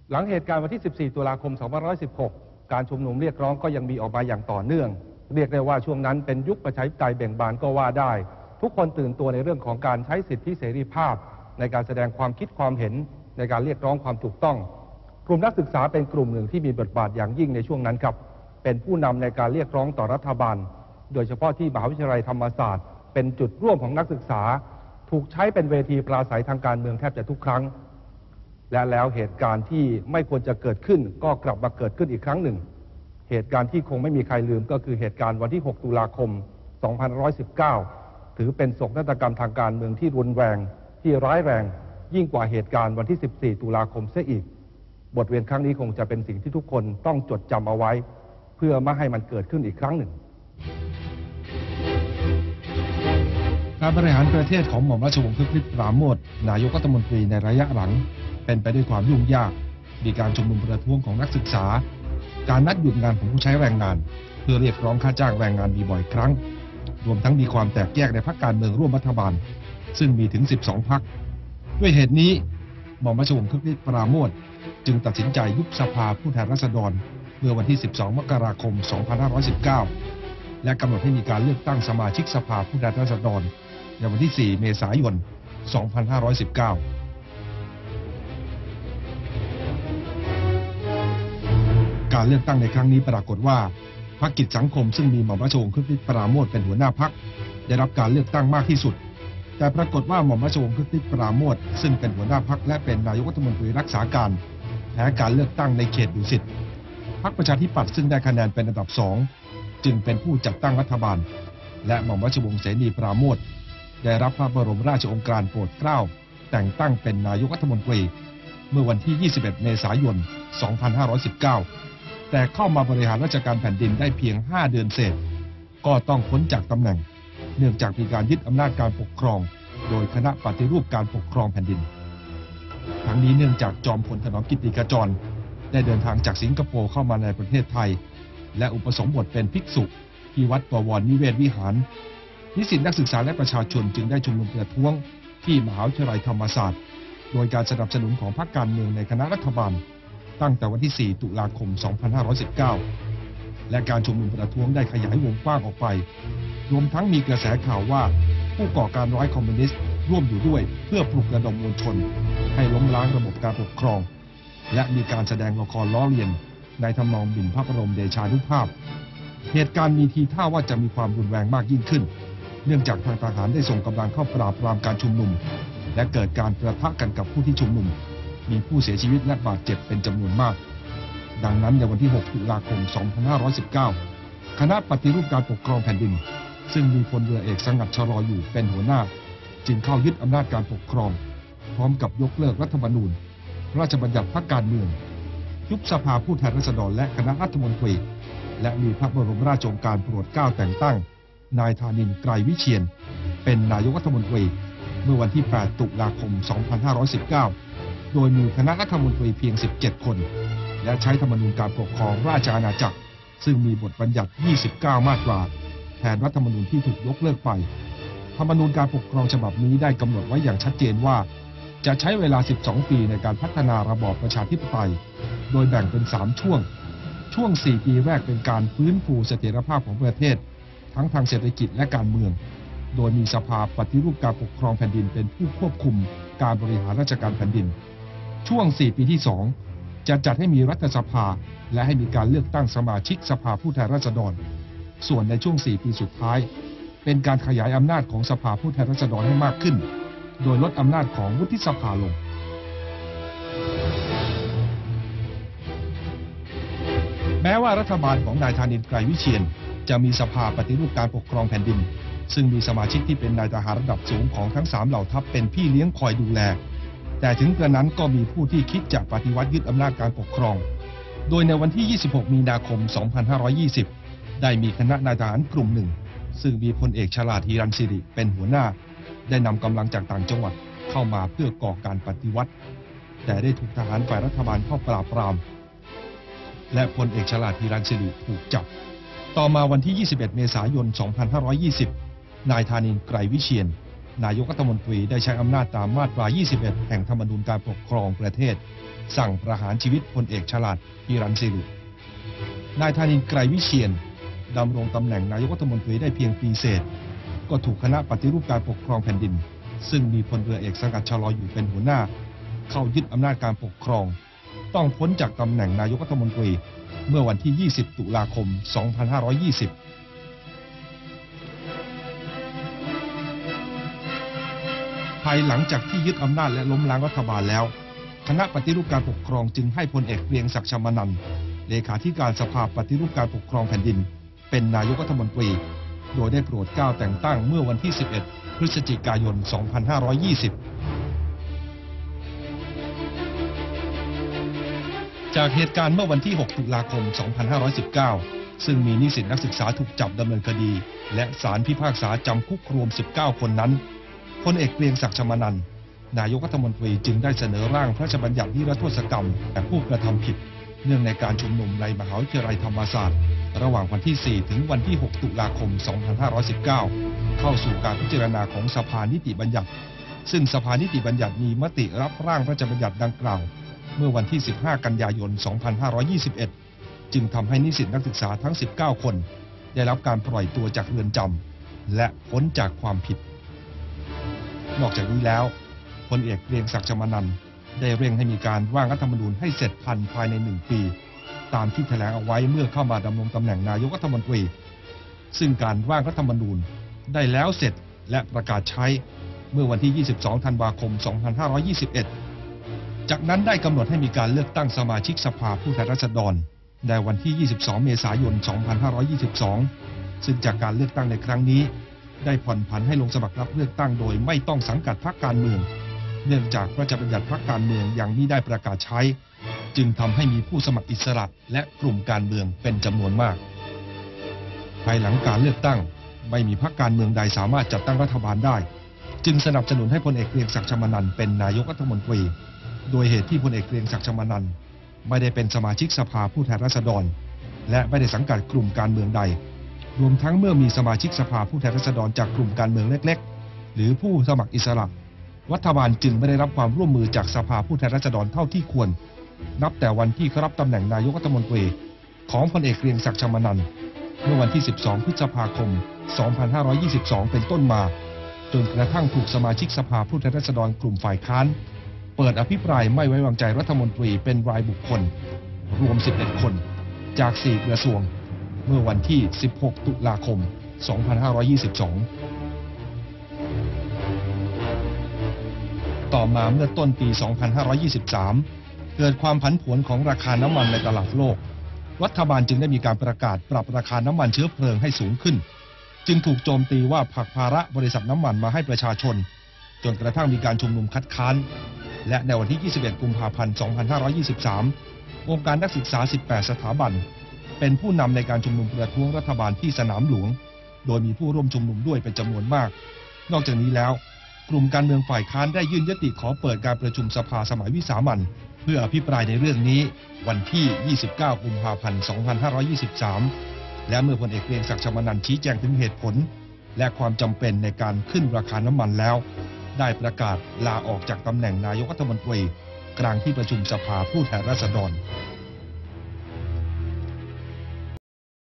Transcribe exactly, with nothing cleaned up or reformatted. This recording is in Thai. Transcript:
หลังเหตุการณ์วันที่ สิบสี่ ตุลาคม สองพันห้าร้อยสิบหก การชุมนุมเรียกร้องก็ยังมีออกมาอย่างต่อเนื่องเรียกได้ว่าช่วงนั้นเป็นยุคประชาธิปไตยเบ่งบานก็ว่าได้ทุกคนตื่นตัวในเรื่องของการใช้สิทธิเสรีภาพในการแสดงความคิดความเห็นในการเรียกร้องความถูกต้องกลุ่มนักศึกษาเป็นกลุ่มหนึ่งที่มีบทบาทอย่างยิ่งในช่วงนั้นครับเป็นผู้นำในการเรียกร้องต่อรัฐบาลโดยเฉพาะที่มหาวิทยาลัยธรรมศาสตร์เป็นจุดร่วมของนักศึกษาถูกใช้เป็นเวทีปราศัยทางการเมืองแทบจะทุกครั้งและแล้วเหตุการณ์ที่ไม่ควรจะเกิดขึ้นก็กลับมาเกิดขึ้นอีกครั้งหนึ่งเหตุการณ์ที่คงไม่มีใครลืมก็คือเหตุการณ์วันที่ หก ตุลาคม สองพันห้าร้อยสิบเก้า ถือเป็นโศกนาฏกรรมทางการเมืองที่รุนแรงที่ร้ายแรงยิ่งกว่าเหตุการณ์วันที่ สิบสี่ ตุลาคมเสียอีกบทเรียนครั้งนี้คงจะเป็นสิ่งที่ทุกคนต้องจดจำเอาไว้เพื่อไม่ให้มันเกิดขึ้นอีกครั้งหนึ่งการบริหารประเทศของหม่อมราชวงศ์คึกฤทธิ์ปราโมชนายกรัฐมนตรีในระยะหลังเป็นไปด้วยความยุ่งยากมีการชุมนุมประท้วงของนักศึกษาการนัดหยุดงานของผู้ใช้แรงงานเพื่อเรียกร้องค่าจ้างแรงงานมีบ่อยครั้งรวมทั้งมีความแตกแยกในพรรคการเมืองร่วมรัฐบาลซึ่งมีถึงสิบสองพรรคด้วยเหตุนี้หม่อมราชวงศ์คึกฤทธิ์ปราโมชจึงตัดสินใจยุบสภาผู้แทนราษฎรเมื่อวันที่ สิบสอง มกราคม สองพันห้าร้อยสิบเก้า และกำหนดให้มีการเลือกตั้งสมาชิกสภาผู้แทนราษฎรในวันที่ สี่ เมษายน สองพันห้าร้อยสิบเก้า การเลือกตั้งในครั้งนี้ปรากฏว่าพรรคกิจสังคมซึ่งมีหม่อมราชวงศ์คึกฤทธิ์ปราโมชเป็นหัวหน้าพรรคได้รับการเลือกตั้งมากที่สุดแต่ปรากฏว่าหม่อมราชวงศ์คึกฤทธิ์ปราโมชซึ่งเป็นหัวหน้าพรรคและเป็นนายกรัฐมนตรีรักษาการแพ้การเลือกตั้งในเขตดุสิตพรรคประชาธิปัตย์ซึ่งได้คะแนนเป็นอันดับสองจึงเป็นผู้จัดตั้งรัฐบาลและหม่อมราชวงศ์เสนีปราโมชได้รับพระบรมราชโองการโปรดเกล้าแต่งตั้งเป็นนายกรัฐมนตรีเมื่อวันที่ ยี่สิบเอ็ด เมษายน สองพันห้าร้อยสิบเก้า แต่เข้ามาบริหารราชการแผ่นดินได้เพียง ห้า เดือนเศษก็ต้องพ้นจากตำแหน่งเนื่องจากมีการยึดอำนาจการปกครองโดยคณะปฏิรูปการปกครองแผ่นดินทั้งนี้เนื่องจากจอมพลถนอมกิตติขจรได้เดินทางจากสิงคโปร์เข้ามาในประเทศไทยและอุปสมบทเป็นภิกษุที่วัดบวรนิเวศวิหารนิสิตนักศึกษาและประชาชนจึงได้ชุมนุมประท้วงที่มหาวิทยาลัยธรรมศาสตร์โดยการสนับสนุนของพรรคการเมืองในคณะรัฐบาลตั้งแต่วันที่ สี่ ตุลาคม สองพันห้าร้อยสิบเก้า และการชุมนุมประท้วงได้ขยายวงกว้างออกไปรวมทั้งมีกระแสข่าวว่าผู้ก่อการร้ายคอมมิวนิสต์ร่วมอยู่ด้วยเพื่อปลุกระดมมวลชนให้ล้มล้างระบบการปกครองและมีการแสดงละครล้อเลียนในทำนองหมิ่นพระบรมเดชานุภาพเหตุการณ์มีทีท่าว่าจะมีความรุนแรงมากยิ่งขึ้นเนื่องจากทางทหารได้ส่งกำลังเข้าปราบปรามการชุมนุมและเกิดการประทะกันกับผู้ที่ชุมนุมมีผู้เสียชีวิตและบาดเจ็บเป็นจำนวนมากดังนั้นในวันที่ หก ตุลาคม สองพันห้าร้อยสิบเก้า คณะปฏิรูปการปกครองแผ่นดินซึ่งมีพลเรือเอกสงัดชลออยู่เป็นหัวหน้าจึงเข้ายึดอำนาจการปกครองพร้อมกับยกเลิกรัฐธรรมนูญราชบัญญัติพรรคการเมืองยุบสภาผู้แทนราษฎรและคณะรัฐมนตรีและมีพระบรมราชโองการโปรดเกล้าแต่งตั้งนายธานินทร์ไกรวิเชียรเป็นนายกรัฐมนตรีเมื่อวันที่ แปด ตุลาคม สองพันห้าร้อยสิบเก้า โดยมีคณะรัฐมนตรีเพียง สิบเจ็ด คนและใช้ธรรมนูญการปกครองราชอาณาจักรซึ่งมีบทบัญญัติ ยี่สิบเก้า มาตราแทนรัฐธรรมนูญที่ถูกยกเลิกไปธรรมนูญการปกครองฉบับนี้ได้กำหนดไว้อย่างชัดเจนว่าจะใช้เวลา สิบสอง ปีในการพัฒนาระบอบประชาธิปไตยโดยแบ่งเป็น สาม ช่วงช่วง สี่ ปีแรกเป็นการฟื้นฟูเสถียรภาพของประเทศทั้งทางเศรษฐกิจและการเมืองโดยมีสภาปฏิรูปการปกครองแผ่นดินเป็นผู้ควบคุมการบริหารราชการแผ่นดินช่วง สี่ ปีที่ สองจะจัดให้มีรัฐสภาและให้มีการเลือกตั้งสมาชิกสภาผู้แทนราษฎรส่วนในช่วง สี่ ปีสุดท้ายเป็นการขยายอำนาจของสภาผู้แทนราษฎรให้มากขึ้นโดยลดอำนาจของวุฒิสภาลงแม้ว่ารัฐบาลของนายธานินทร์ไกรวิเชียรจะมีสภาปฏิรูปการปกครองแผ่นดินซึ่งมีสมาชิกที่เป็นนายทหารระดับสูงของทั้งสามเหล่าทัพเป็นพี่เลี้ยงคอยดูแลแต่ถึงกระนั้นก็มีผู้ที่คิดจะปฏิวัติยึดอำนาจการปกครองโดยในวันที่ ยี่สิบหก มีนาคม สองพันห้าร้อยยี่สิบ ได้มีคณะนายทหารกลุ่มหนึ่งซึ่งมีพลเอกฉลาด ฮีรัญศิริเป็นหัวหน้าได้นำกำลังจากต่างจังหวัดเข้ามาเพื่อก่อการปฏิวัติแต่ได้ถูกทหารฝ่ายรัฐบาลเข้าปราบปรามและพลเอกฉลาด ฮีรัญศิริถูกจับต่อมาวันที่ ยี่สิบเอ็ด เมษายน สองพันห้าร้อยยี่สิบ นายธานินทร์ไกรวิเชียรนายกรัฐมนตรีได้ใช้อำนาจตามมาตรา ยี่สิบเอ็ด แห่งธรรมนูญการปกครองประเทศสั่งประหารชีวิตพลเอกฉลาดฮิรัญศิรินายธานินทร์ไกรวิเชียรดำรงตำแหน่งนายกรัฐมนตรีได้เพียงปีเศษก็ถูกคณะปฏิรูปการปกครองแผ่นดินซึ่งมีพลเรือเอกสังกัดชลออยู่เป็นหัวหน้าเข้ายึดอำนาจการปกครองต้องพ้นจากตำแหน่งนายกรัฐมนตรีเมื่อวันที่ ยี่สิบ ตุลาคม สองพันห้าร้อยยี่สิบ ภายหลังจากที่ยึดอำนาจและล้มล้างรัฐบาลแล้วคณะปฏิรูปการปกครองจึงให้พลเอกเกรียงศักดิ์ ชมานันท์เลขาธิการสภาปฏิรูปการปกครองแผ่นดินเป็นนายกรัฐมนตรีโดยได้โปรดเกล้าแต่งตั้งเมื่อวันที่ สิบเอ็ด พฤศจิกายน สองพันห้าร้อยยี่สิบ จากเหตุการณ์เมื่อวันที่ หก ตุลาคม สองพันห้าร้อยสิบเก้า ซึ่งมีนิสิตนักศึกษาถูกจับดำเนินคดีและศาลพิพากษาจำคุกรวม สิบเก้า คนนั้นพลเอกเกรียงศักดิ์ ชมานันท์นายกรัฐมนตรีจึงได้เสนอร่างพระราชบัญญัตินิรโทษกรรมแก่ผู้กระทำผิดเนื่องในการชุมนุมในมหาวิทยาลัยธรรมศาสตร์ระหว่างวันที่ สี่ ถึงวันที่ หก ตุลาคม สองพันห้าร้อยสิบเก้า เข้าสู่การพิจารณาของสภานิติบัญญัติซึ่งสภานิติบัญญัติมีมติรับร่างพระราชบัญญัติดังกล่าวเมื่อวันที่ สิบห้า กันยายน สองพันห้าร้อยยี่สิบเอ็ด จึงทำให้นิสิตนักศึกษาทั้ง สิบเก้า คนได้รับการปล่อยตัวจากเรือนจำและพ้นจากความผิดนอกจากนี้แล้วพลเอกเกรียงศักดิ์ ชมานันท์ได้เร่งให้มีการร่างรัฐธรรมนูญให้เสร็จทันภายในหนึ่งปีตามที่แถลงเอาไว้เมื่อเข้ามาดำรงตำแหน่งนายกรัฐมนตรีซึ่งการร่างรัฐธรรมนูญได้แล้วเสร็จและประกาศใช้เมื่อวันที่ ยี่สิบสอง ธันวาคม สองพันห้าร้อยยี่สิบเอ็ด จากนั้นได้กำหนดให้มีการเลือกตั้งสมาชิกสภาผู้แทนราษฎรในวันที่ ยี่สิบสอง เมษายน สองพันห้าร้อยยี่สิบสอง ซึ่งจากการเลือกตั้งในครั้งนี้ได้ผ่อนผันให้ลงสมัครรับเลือกตั้งโดยไม่ต้องสังกัดพรรคการเมืองเนื่องจากพระราชบัญญัติพรรคการเมืองยังมิได้ประกาศใช้จึงทำให้มีผู้สมัครอิสระและกลุ่มการเมืองเป็นจำนวนมากภายหลังการเลือกตั้งไม่มีพรรคการเมืองใดสามารถจัดตั้งรัฐบาลได้จึงสนับสนุนให้พลเอกเกรียงศักดิ์ ชมานันท์เป็นนายกรัฐมนตรีโดยเหตุที่พลเอกเกรียงศักดิ์ ชมานันท์ไม่ได้เป็นสมาชิกสภาผู้แทนราษฎรและไม่ได้สังกัดกลุ่มการเมืองใดรวมทั้งเมื่อมีสมาชิกสภาผู้แทนราษฎรจากกลุ่มการเมืองเล็กๆหรือผู้สมัครอิสระรัฐบาลจึงไม่ได้รับความร่วมมือจากสภาผู้แทนราษฎรเท่าที่ควรนับแต่วันที่เขารับตำแหน่งนายกรัฐมนตรีของพลเอกเกรียงศักดิ์ ชมานันท์เมื่อวันที่ สิบสอง พฤษภาคม สองพันห้าร้อยยี่สิบสอง เป็นต้นมาจนกระทั่งถูกสมาชิกสภาผู้แทนราษฎรกลุ่มฝ่ายค้านเปิดอภิปรายไม่ไว้วางใจรัฐมนตรีเป็นรายบุคคลรวม สิบเอ็ด คนจาก สี่ กระทรวงเมื่อวันที่ สิบหก ตุลาคม สองพันห้าร้อยยี่สิบสอง ต่อมาเมื่อต้นปี สองพันห้าร้อยยี่สิบสาม เกิดความผันผวนของราคาน้ำมันในตลาดโลกรัฐบาลจึงได้มีการประกาศปรับราคาน้ำมันเชื้อเพลิงให้สูงขึ้นจึงถูกโจมตีว่าผลักภาระบริษัทน้ำมันมาให้ประชาชนจนกระทั่งมีการชุมนุมคัดค้านและในวันที่ ยี่สิบเอ็ด กุมภาพันธ์ สองพันห้าร้อยยี่สิบสาม องค์การนักศึกษา สิบแปด สถาบันเป็นผู้นำในการชุมนุมประท้วงรัฐบาลที่สนามหลวงโดยมีผู้ร่วมชุมนุมด้วยเป็นจำนวนมากนอกจากนี้แล้วกลุ่มการเมืองฝ่ายค้านได้ยื่นยติขอเปิดการประชุมสภาสมัยวิสามัญเพื่ออภิปรายในเรื่องนี้วันที่ ยี่สิบเก้า กุมภาพันธ์ สองพันห้าร้อยยี่สิบสาม และเมื่อพลเอกเกรียงศักดิ์ ชมานันท์ชี้แจงถึงเหตุผลและความจำเป็นในการขึ้นราคาน้ำมันแล้วได้ประกาศลาออกจากตำแหน่งนายกรัฐมนตรีกลางที่ประชุมสภาผู้แทนราษฎร